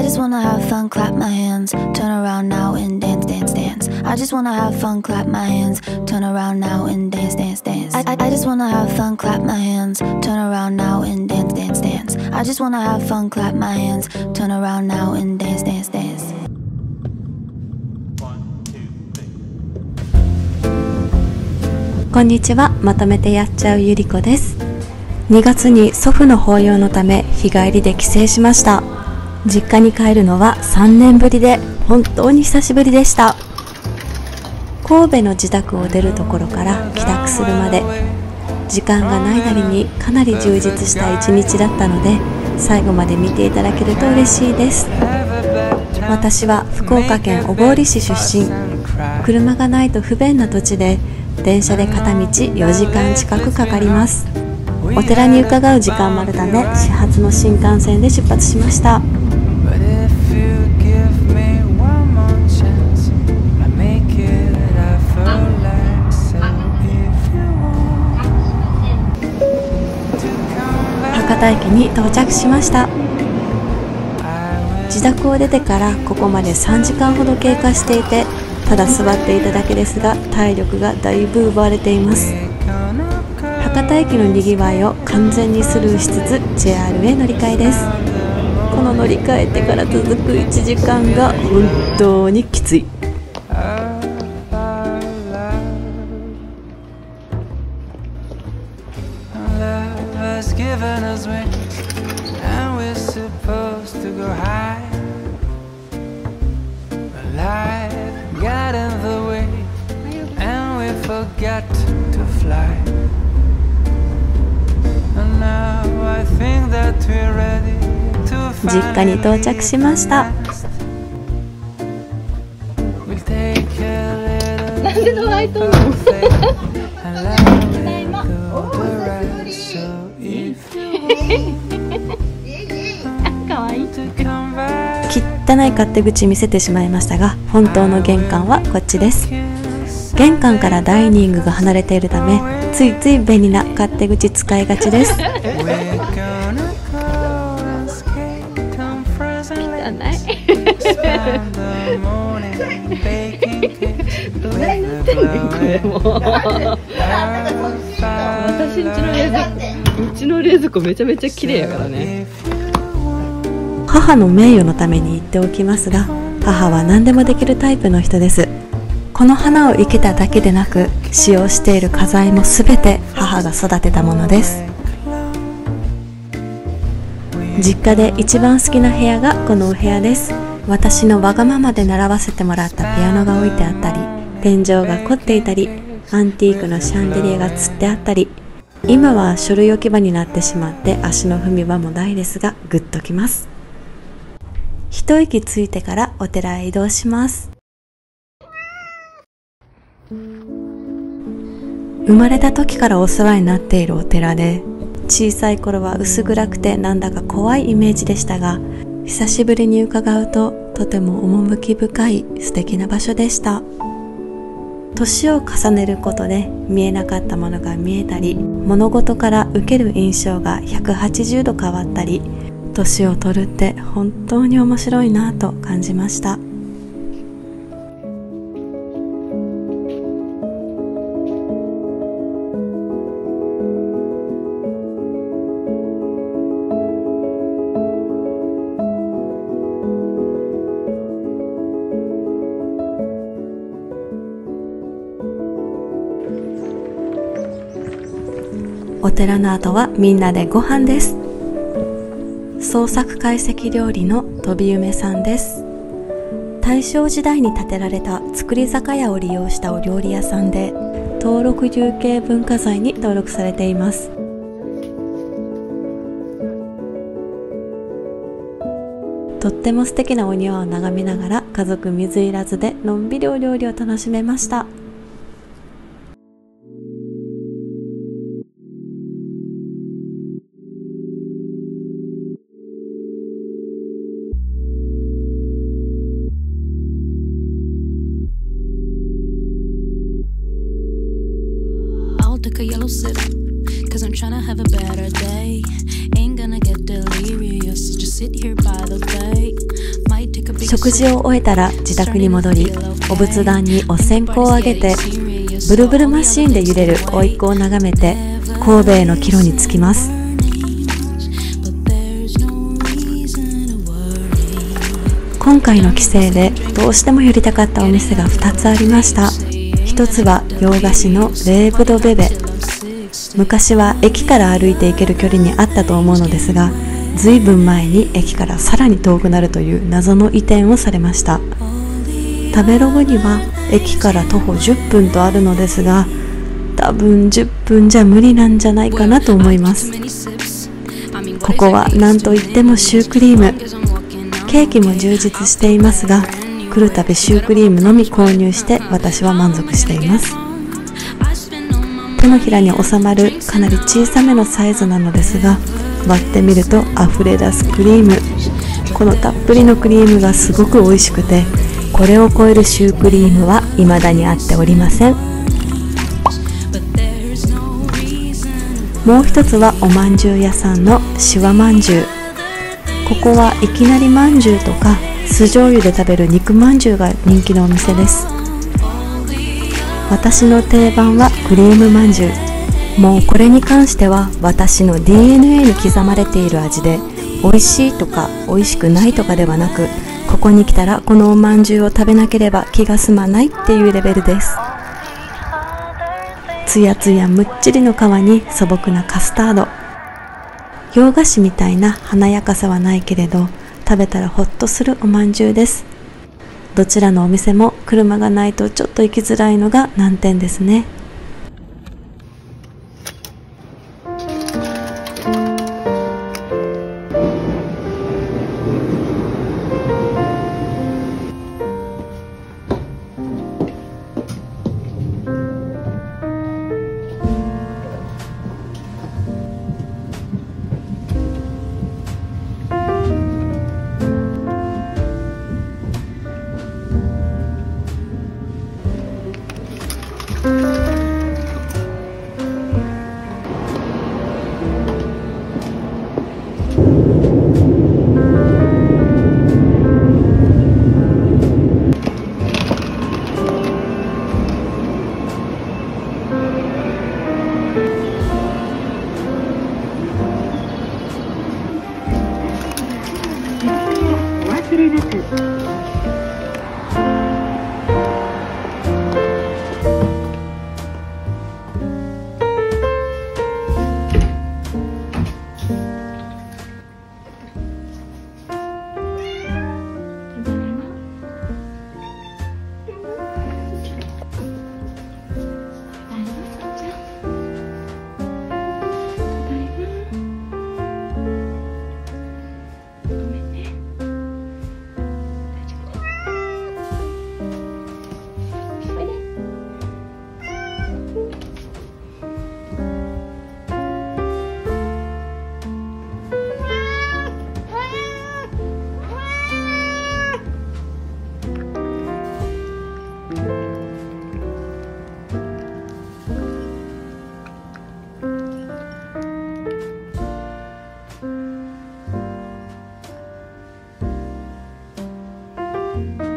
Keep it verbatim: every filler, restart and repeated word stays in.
just wanna have fun, clap my hands, turn around now and dance, dance, dance. I just wanna have fun, clap my hands, turn around now and dance, dance, dance. I, I, I just wanna have fun, clap my hands, turn around now and dance, dance, dance. I just wanna have fun, clap my hands, turn around now and dance, dance, dance. One, two, three. こんにちは、まとめてやっちゃうゆりこです。にがつに祖父の法要のため日帰りで帰省しました。実家に帰るのはさんねんぶりで本当に久しぶりでした。神戸の自宅を出るところから帰宅するまで時間がないなりにかなり充実した一日だったので、最後まで見ていただけると嬉しいです。私は福岡県小郡市出身。車がないと不便な土地で電車で片道よじかん近くかかります。お寺に伺う時間もあるため始発の新幹線で出発しました。博多駅に到着しました。自宅を出てからここまでさんじかんほど経過していて、ただ座っていただけですが体力がだいぶ奪われています。博多駅のにぎわいを完全にスルーしつつ ジェイアール へ乗り換えです。この乗り換えてから続くいちじかんが本当にきつい。実家に到着しました。 なんでドライトンのかわいい。 汚い勝手口見せてしまいましたが、本当の玄関はこっちです。玄関からダイニングが離れているため、ついつい便利な勝手口使いがちです。 どないなってんねんこれもう。私んちの冷蔵庫、うちの冷蔵庫めちゃめちゃ綺麗やからね。 母の名誉のために言っておきますが、母は何でもできるタイプの人です。この花を生けただけでなく、使用している花材もすべて母が育てたものです。実家で一番好きな部屋がこのお部屋です。私のわがままで習わせてもらったピアノが置いてあったり、天井が凝っていたり、アンティークのシャンデリアがつってあったり、今は書類置き場になってしまって足の踏み場もないですが、グッときます。一息ついてからお寺へ移動します。生まれた時からお世話になっているお寺で、小さい頃は薄暗くてなんだか怖いイメージでしたが、久しぶりに伺うととても趣深い素敵な場所でした。年を重ねることで見えなかったものが見えたり、物事から受ける印象がひゃくはちじゅうど変わったり、年を取るって本当に面白いなと感じました。お寺の後はみんなでご飯です。創作懐石料理の飛び梅さんです。大正時代に建てられた造り酒屋を利用したお料理屋さんで、登録有形文化財に登録されています。とっても素敵なお庭を眺めながら、家族水入らずでのんびりお料理を楽しめました。 Take a yellow sip, cause I'm trying to have a better day. Ain't gonna get delirious, so just sit here by the bay. 食事を終えたら自宅に戻り、お仏壇にお線香をあげて、ブルブルマシーンで揺れる甥っ子を眺めて、神戸への帰路に着きます。今回の帰省でどうしても寄りたかったお店がふたつありました。ひとつは洋菓子のレーブドベベ。昔は駅から歩いて行ける距離にあったと思うのですが、ずいぶん前に駅からさらに遠くなるという謎の移転をされました。食べログには駅から徒歩じゅっぷんとあるのですが、多分じゅっぷんじゃ無理なんじゃないかなと思います。ここは何といってもシュークリーム。ケーキも充実していますが、来るたびシュークリームのみ購入して私は満足しています。手のひらに収まるかなり小さめのサイズなのですが、割ってみると溢れ出すクリーム。このたっぷりのクリームがすごく美味しくて、これを超えるシュークリームは未だにあっておりません。もう一つはおまんじゅう屋さんのしわまんじゅう。ここはいきなりまんじゅうとか酢醤油で食べる肉まんじゅうが人気のお店です。私の定番はクリームまんじゅう。もうこれに関しては私の ディーエヌエー に刻まれている味で、美味しいとか美味しくないとかではなく、ここに来たらこのおまんじゅうを食べなければ気が済まないっていうレベルです。つやつやむっちりの皮に素朴なカスタード。洋菓子みたいな華やかさはないけれど、食べたらホッとするおまんじゅうです。どちらのお店も車がないとちょっと行きづらいのが難点ですね。 you